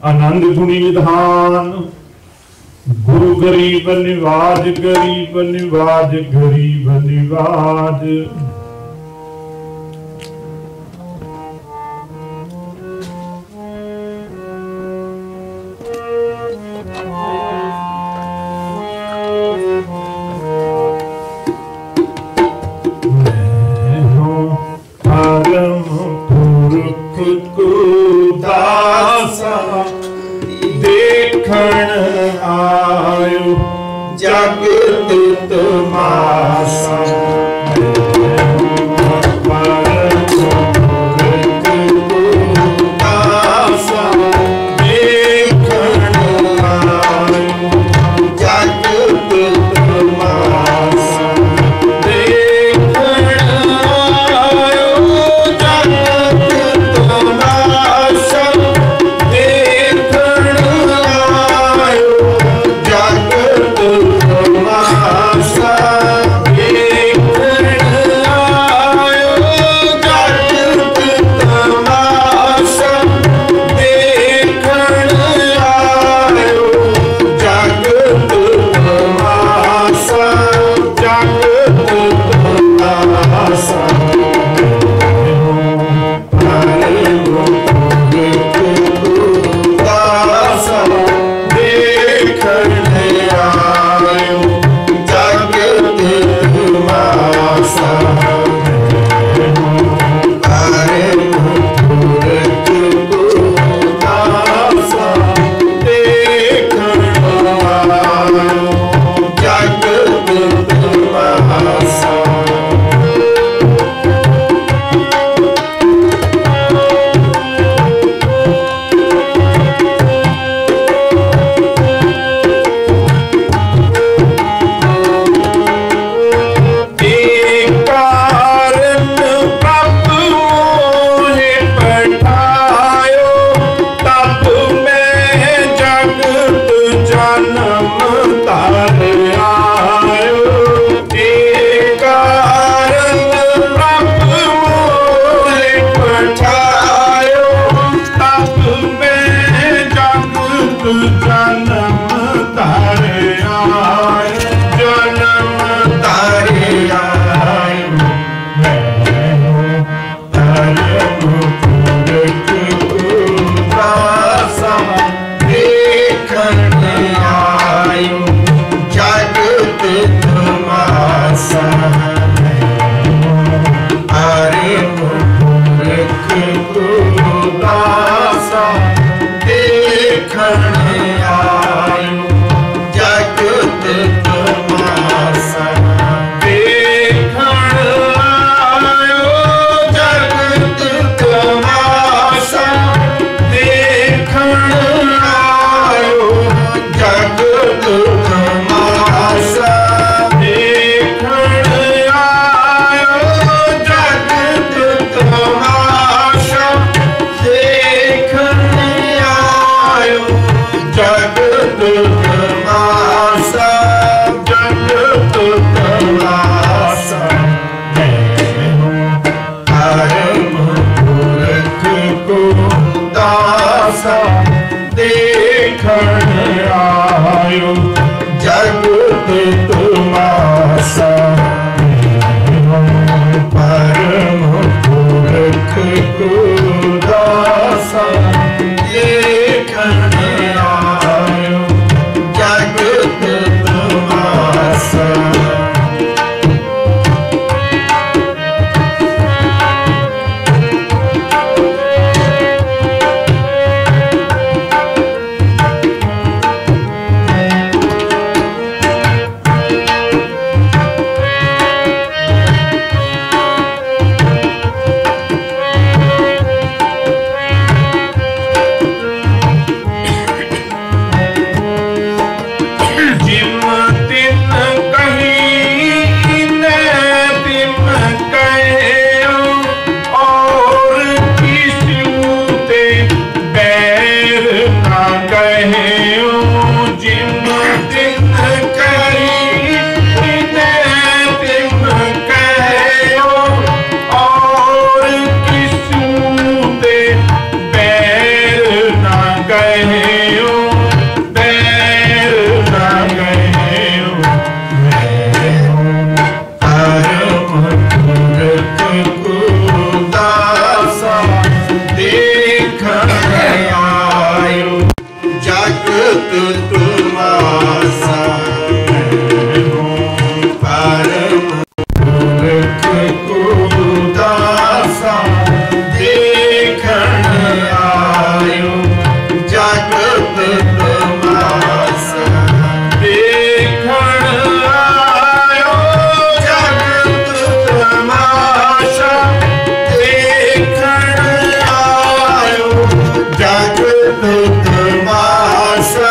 आनंद गुणी निधान गुरु गरीब निवाज गरीब निवाज गरीब निवाज। देखण आयो जगत तमाशा ਕਹਿਓ ਬੈਰ ਨਾ ਕਹਿਓ ਪਰਮ ਪੁਰਖ ਕੋ ਦਾਸਾ ਦੇਖਣ ਆਇਓ ਜਗਤ ਤੁਮਾਸਾ ਪਰਮ ਪੁਰਖ ਕੋ ਦਾਸਾ ਦੇਖਣ ਆਇਓ ਜਗਤ ਤੁਮਾਸਾ ਦੇਖਣ ਆਇਓ ਜਗਤ ਤਮਾਸ਼ਾ ਦੇਖਣ ਆਇਓ ਜਗਤ ਤਮਾਸ਼ਾ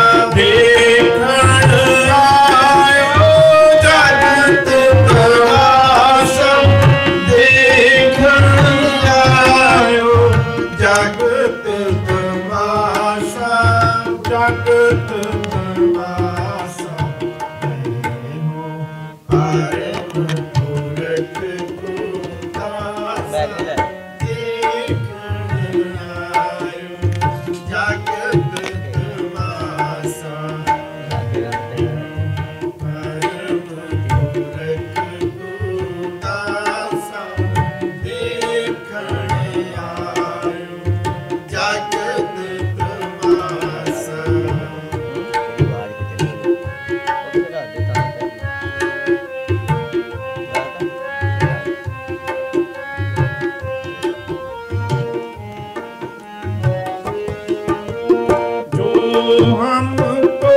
ਦੇਖਣ ਆਇਓ ਜਗਤ ਤਮਾਸ਼ਾ ਦੇਖਣ ਆਇਓ ਜਗਤ ਤਮਾਸ਼ਾ ਜਗਤ ਤਮਾਸ਼ਾ ਪਰਮ ਪੁਰਖ ਕੋ ਦਾਸਾ ਦੇਖਣ ਆਇਓ ਜਗਤ ਤਮਾਸ਼ਾ ਪਰਮ ਪੁਰਖ ਕੋ ਦਾਸਾ ਦੇਖਣ ਆਇਓ ਜਗਤ ਤਮਾਸ਼ਾ जो हमको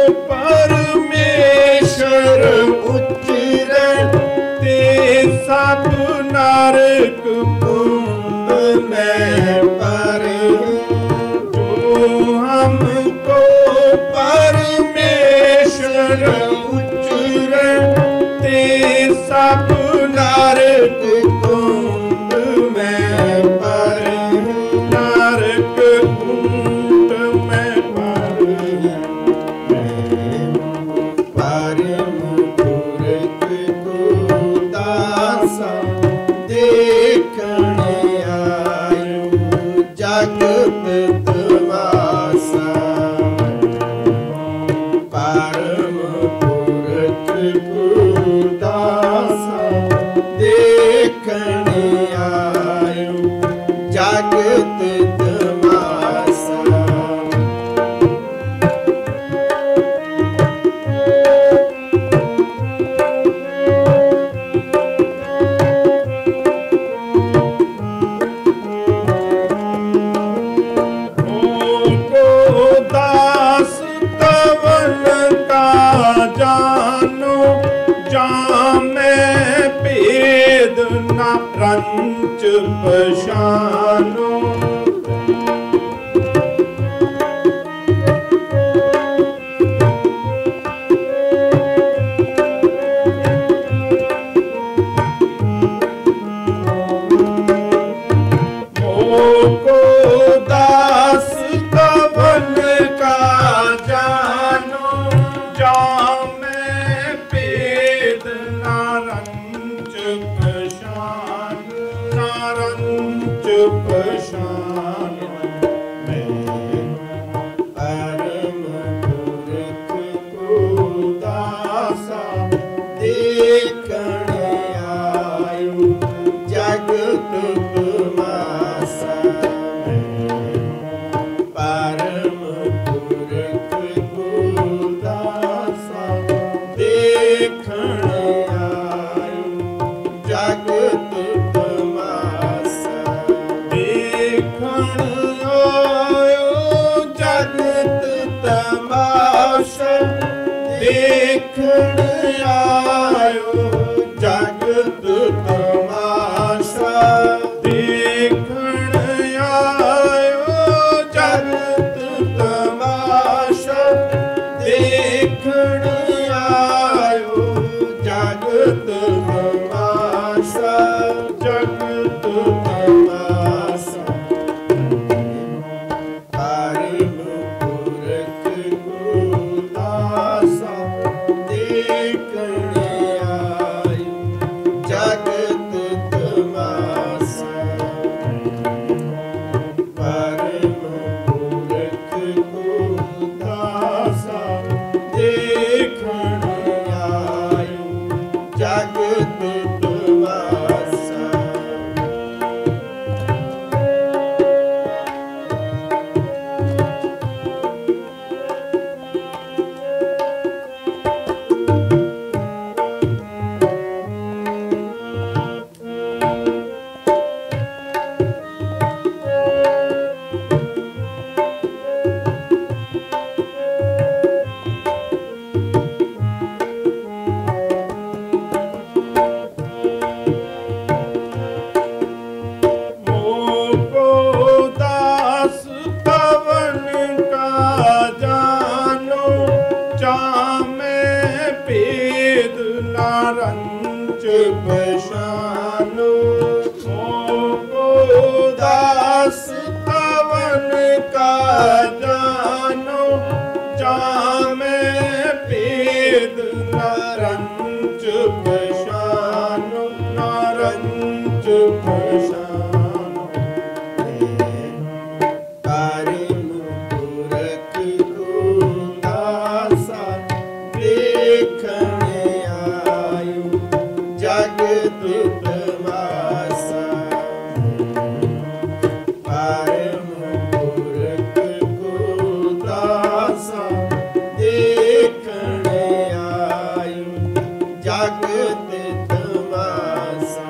परमेश्वर उच्चरे ते सब नरक कुंड में परे जो हमको परमेश्वर उच्चरे ते सब नरक कुंड में परे नरक कुंड में परे परम पुरख को दासा देखण आयो जगत तमाशा परम पुरख को दासा देखण आयो जगत तमाशा को दास तवन का जानो जामे भेद न रंच पशानो को दास कवन का जानो जामे भेद नारंच पशान नारंच पशान परम पुरख को दासा देखण आयो जगत तमाशा परम पुरख को दासा देखण आयो जगत तमाशा देखण आयो जगत तमाशा देखण आयो जगत तमाशा देखण आयो जगत तमाशा देखण आयो जगत तमाशा जगत तमाशा परम पुरख को दासा देखण आयो का जानो जामे भेद नारंच पशानो नारंच पशानो परम पुरख को दासा देखने आयो जगत तमासा परम पुरख को दासा देखने आयो जगत तमासा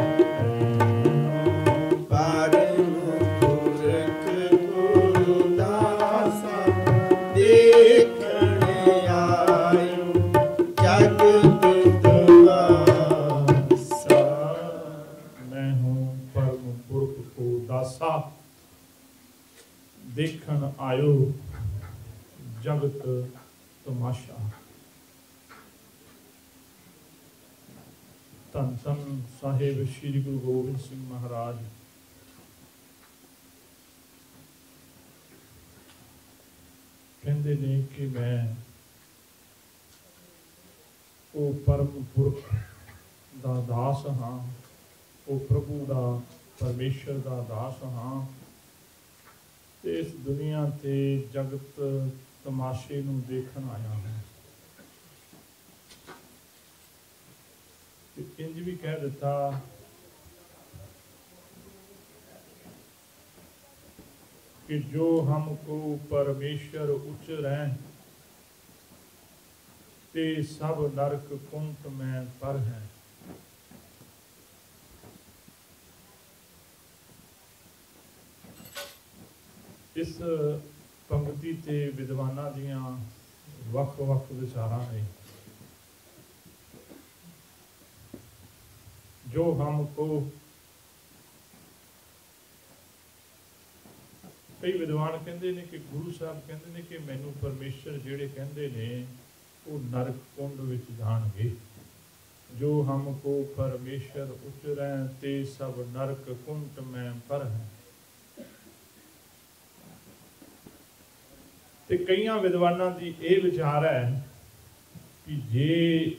परम पुरख को दासा देखने आयो जगत तमासा। मैं हूँ परम पुरख को दासा देखन आयो जगत तमाशा। धन धन साहिब श्री गुरु गोबिंद सिंह महाराज कहते ने कि मैं वो परम पुरख दा दास हाँ, वो प्रभु दा परमेश्वर दा दास हाँ ते इस दुनिया ते जगत तमाशे नूं देखण आया हूँ। ते इंज भी कह दिता कि जो हमको परमेश्वर उचरै ते सब नरक कुंट में पर हैं। इस पंक्ति ते विद्वानां दियां वख-वख विचारां ने। जो हमको, कई विद्वान कहते ने कि गुरु साहब कहते ने कि मैनू परमेश्वर जिहड़े कहते ने वो नरक कुंड विच जाणगे। जो हमको परमेश्वर उचरै ते सब नरक कुंट में पर हैं। ते कईयां विद्वानां दी ये विचार है कि जे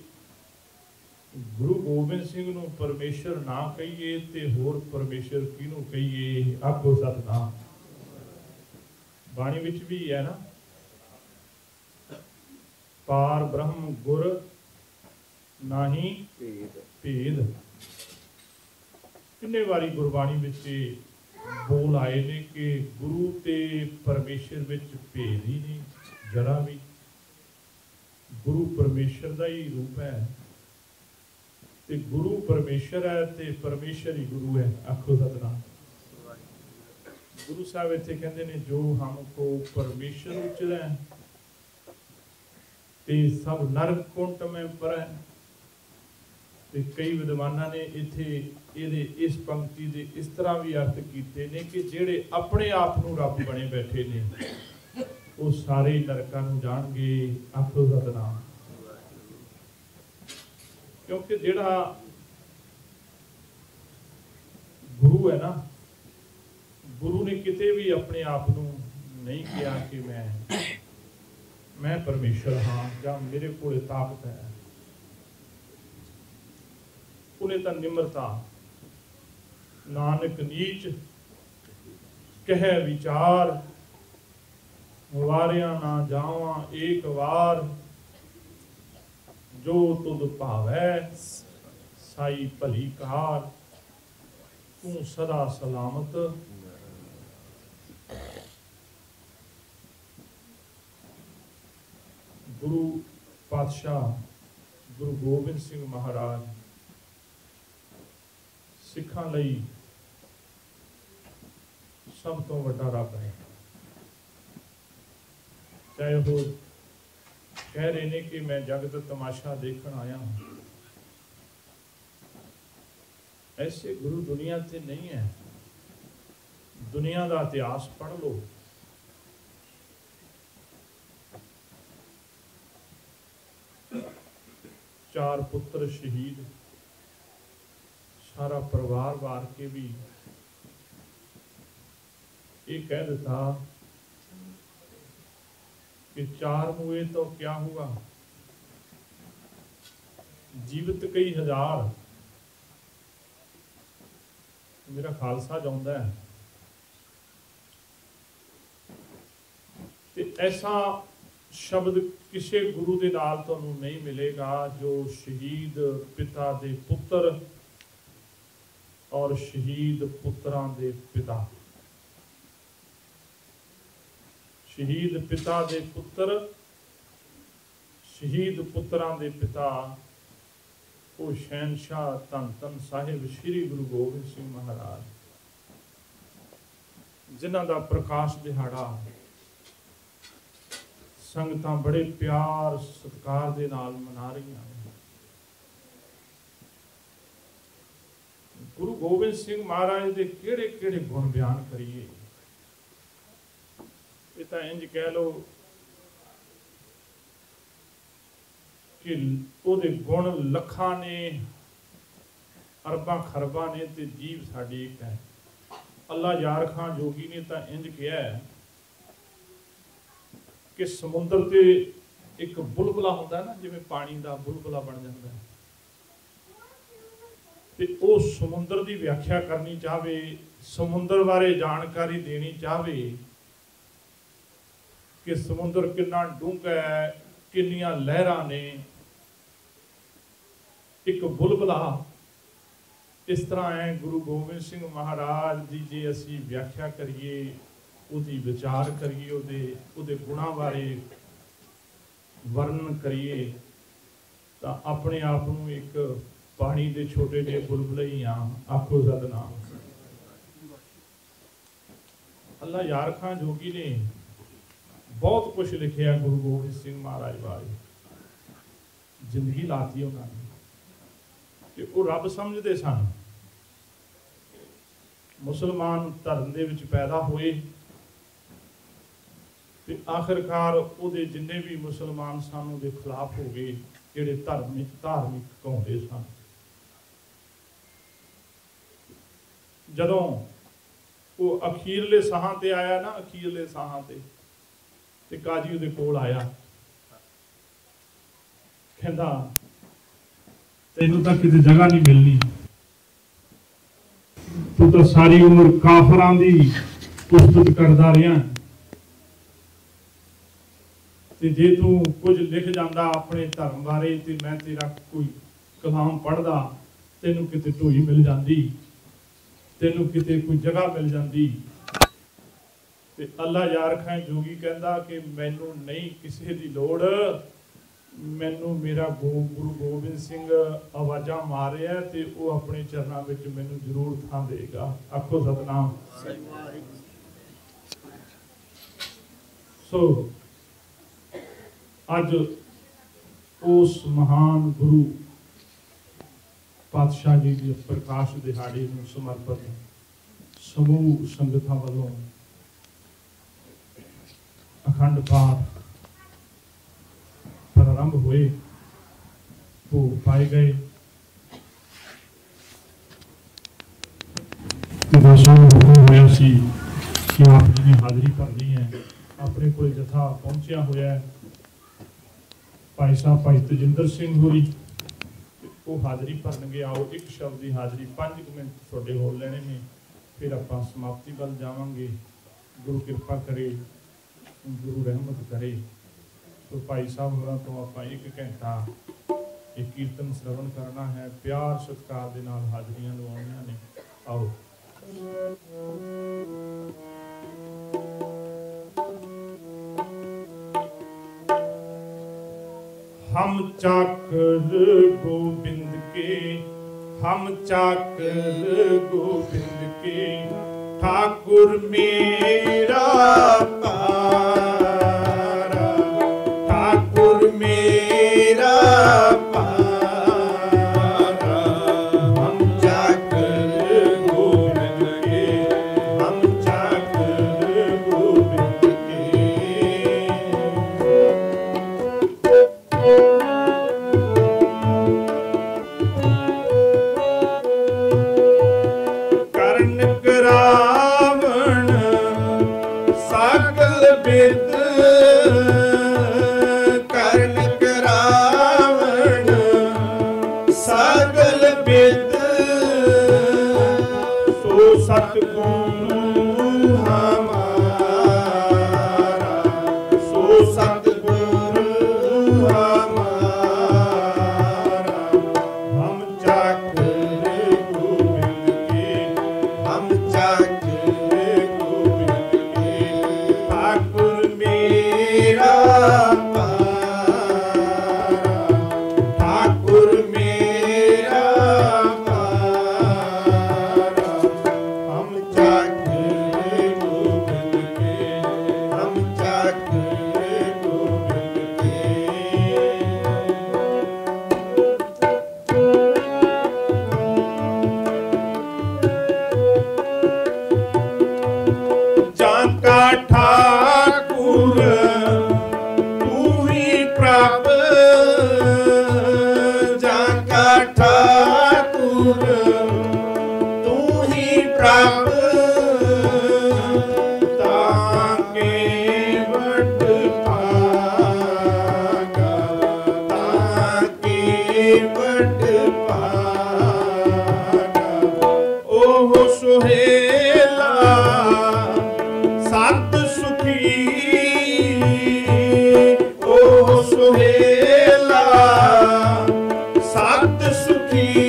गुरु गोबिंद सिंह नूं परमेश्वर ना कहिए ते होर परमेश्वर किहनूं कहिए। आखो सतनाम। बाणी विच भी है ना, पार ब्रह्म गुर नाही भेद। किन्ने वारी गुरबाणी विच बोल आए ने कि गुरु ते परमेश्वर विच भेद ही नहीं जरा भी। गुरु परमेश्वर का ही रूप है ते गुरु परमेश्वर है ते परमेश्वर ही गुरु है। आखो सतनाम। गुरु साहब इत्थे कहते ने जो हमको परमेश्वर उचरै ते सब नरक कुंट में परैं। ते कई विद्वानां ने इत्थे ਇਹਦੇ इस पंक्ति ਦੇ इस तरह भी अर्थ ਕੀਤੇ ਨੇ कि ਜਿਹੜੇ अपने आप ਨੂੰ ਰੱਬ बने बैठे ने वो सारे नरकां ਨੂੰ ਜਾਣਗੇ। आखो सतनाम। क्योंकि ਜਿਹੜਾ गुरु है ना, गुरु ने किते भी अपने आप ਨੂੰ नहीं किया कि मैं परमेश्वर हाँ ਜਾਂ मेरे ਕੋਲ ताकत है। उन्हें तो निम्रता नानक नीच कह विचार वारिया ना जावा एक वार। जो तुद भावै साई भली कार तू सदा सलामत। गुरु पातशाह गुरु गोबिंद सिंह महाराज सिखां लई सब तो वड्डा रब है। चाहे वो कह रहे ने कि मैं जगत तमाशा देखने आया हूं, ऐसे गुरु दुनिया से नहीं है। दुनिया का इतिहास पढ़ लो, चार पुत्र शहीद, सारा परिवार वार के भी ये कह दिता कि 4 मुए तो क्या हुआ, जीवित कई हजार। मेरा खालसा चाहता है कि ऐसा शब्द किसी गुरु के नाल तुहानूं नहीं मिलेगा जो शहीद पिता दे पुत्र और शहीद पुत्रां दे पिता, शहीद पिता दे पुत्र, शहीद पुत्रां दे पिता, वो शहनशाह धन धन साहिब श्री गुरु गोबिंद सिंह महाराज, जिन्हां दा प्रकाश दिहाड़ा संगतां बड़े प्यार सत्कार दे नाल मना रही हैं। गुरु गोबिंद सिंह महाराज दे किहड़े किहड़े गुण बयान करिए, ये तां इंज कह लो कि ਉਹਦੇ गुण ਲੱਖਾਂ ने अरबां खरबां ने ते जीव साडी एक है। अल्लाह यार खां जोगी ने तां इंज कहा है कि समुद्र ते एक बुलबुला होंदा है ना, जिवें पानी दा बुलबुला बन जाता है, ते वो समुद्र की व्याख्या करनी चाहे, समुद्र बारे जानकारी देनी चाहे कि समुद्र कितना डूंघा है, कितनियां लहरां ने, एक बुलबुला इस तरह है। गुरु गोबिंद सिंह महाराज की जे असी व्याख्या करिए, उहदी विचार करिए, उहदे गुणां बारे वर्णन करिए, तो अपने आप नूं एक पानी के छोटे जे बुलबुले ही हाँ। आखो सतनाम। अल्लाह यार खां जोगी ने बहुत कुछ लिखिया गुरु गोबिंद सिंह महाराज बारे, जिंदगी लाती उन्होंने कि वो रब समझते सन। मुसलमान धर्म दे विच पैदा होए ते आखिरकार उहदे जिन्ने भी मुसलमान सन उहदे खिलाफ हो गए, जिहड़े धार्मिक कहते सन। जदों वो अखीरले साहां ते आया ना, अखीरले साहां ते काजी उहदे कोल आया, कहंदा तैनूं तां किते जगह नहीं मिलनी, तू तो सारी उम्र काफरां दी उस्तत करदा रहा, ते जे तू कुछ लिख जांदा अपने धर्म बारे ते मैं तेरा कोई कलाम पढ़दा, तैनूं किते ढोई मिल जांदी, तैनूं किते कोई जगह मिल जांदी। ते अल्लाह यार खां जोगी कहंदा कि मैनूं नहीं किसी दी लोड़, मैनू मेरा गुरु गोबिंद सिंह आवाज़ा मार रहा है तो वह अपने चरणों में मैनू जरूर थां देगा। आखो सतनाम। सो अज उस महान गुरु पातशाह जी के प्रकाश दिहाड़े नूं समर्पित समूह संगतां वालों अखंड पाठ प्रारंभ हुए, भोग पाए गए। होया सी कि आप जी ने हाज़री भरनी है, अपने को जथा पहुंचा होया है भाई साहब भाई तजिंदर सिंह होरी, वो हाज़री भरनगे। आओ एक शब्द की हाज़री 5 मिनट थोड़े होर लेने ने, फिर आप समाप्ति वाल जावांगे। गुरु कृपा करे, गुरु रहमत करे। तो भाई साहब होरां तो आप 1 घंटा एक कीर्तन श्रवण करना है, प्यार सत्कार दे नाल हाज़रियां लवाउणियां ने। आओ। हम चाकर गोबिंद के, हम चाकर गोबिंद के, ठाकुर मेरा पारा, ठाकुर मेरा पारा। हम चाकर गोबिंद के, हम चाकर गोबिंद के। कर्ण करावण सकल बिद ਸੁਖੀ ਓ ਸੁਹੇਲਾ ਸਤ ਸੁਖੀ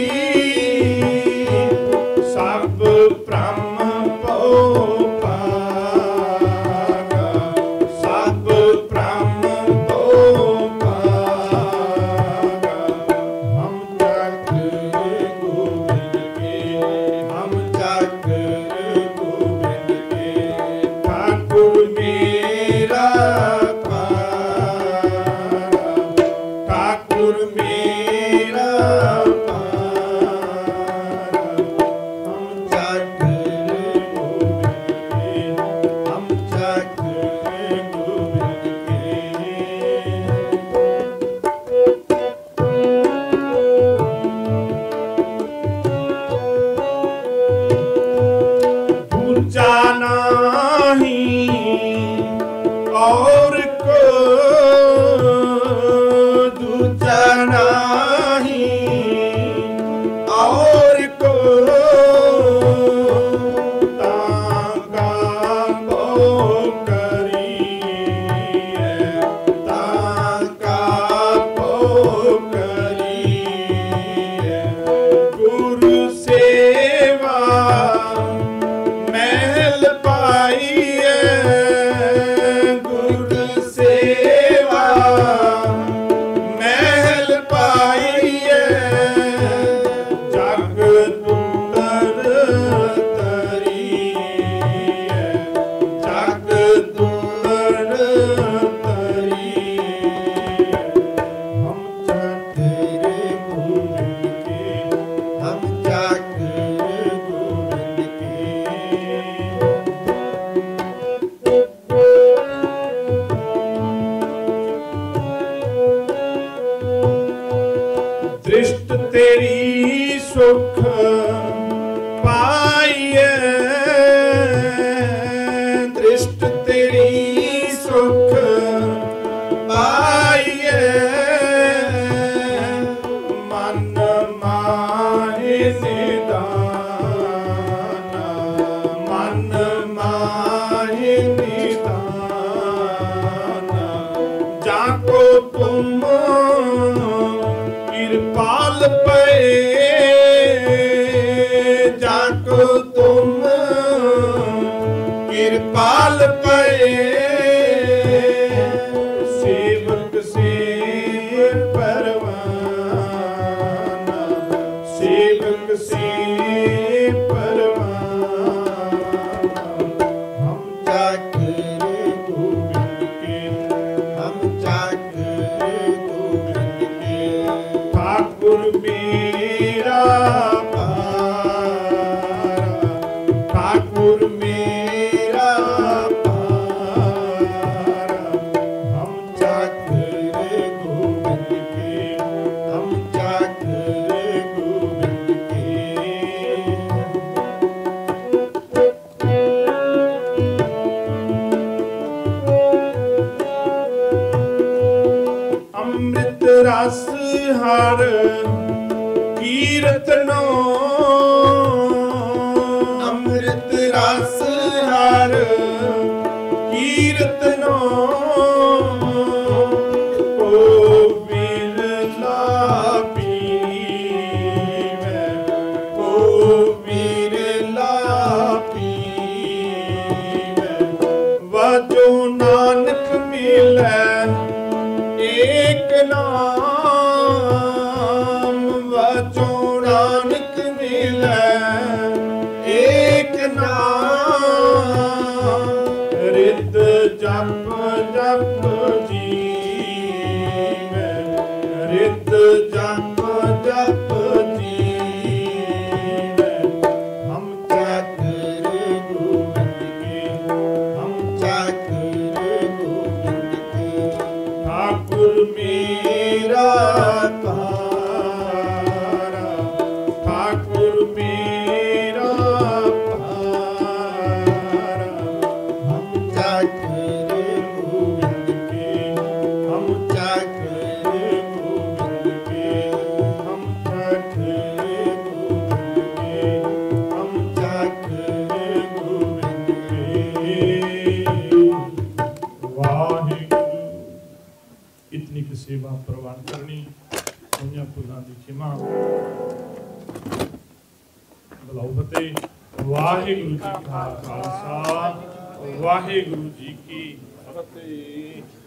ਸਭ ਭ੍ਰਮ ਭਉ ਭਾਗਾ ਸਭ ਭ੍ਰਮ ਭਉ ਭਾਗਾ ਹਮ ਜਗ ਗੋਬਿੰਦ ਕੇ ਹਮ ਜਗ ਗੋਬਿੰਦ ਕੇ ਠਾਕੁਰ ਮੇਰਾ ਪਾਰਾ ਠਾਕੁਰ ਮੇਰਾ ਪਾਰਾ ਹਮ ਜਗ ਗੋਬਿੰਦ ਕੇ ਹਮ ਜਗ ਗੋਬਿੰਦ ਕੇ दूजा नहीं और को दूजा नहीं और को ताका को करिए ताका को करिए गुरु सेवा महल पाइए गुरु सेवा महल पाइए जग तुतर तरिए जग तुतर तरिए हम जाते गोविंद के हम जाते गोविंद के दृष्ट तेरी सुख पाइए दृष्ट तेरी सुख पाइए मन माहे निदाना मन माहे निदाना जाको तुम कृपाल पे जाको तुम कृपाल पे सेवक से परवाना सेवक से परवाना हम जाकर गोविंद के हम जाकर गोविंद के ठाकुर मेरा पारा ठाकुर मेरा पारा हम जाकर गोविंद के हम जाकर गोविंद के अमृत रस हर कीर्तनो अमृत रस हर कीर्तनो को बिरला पीवे को बिरला पीवे वजो नानक मिले एक नाम वजो नानक मिले एक नाम रित जप जप जीवे रित जप जप जीवे हम जाकर गोविंद के हम जाकर गोविंद के ठाकुर मेरा पारा ठाकुर मेरा पारा हम जाकर गोविंद के ਖਾਤਮਾ। ਬੁਲਾਓ ਫਤਿਹ। ਵਾਹਿਗੁਰੂ ਜੀ ਕਾ ਖਾਲਸਾ, ਵਾਹਿਗੁਰੂ ਜੀ ਕੀ ਫਤਿਹ।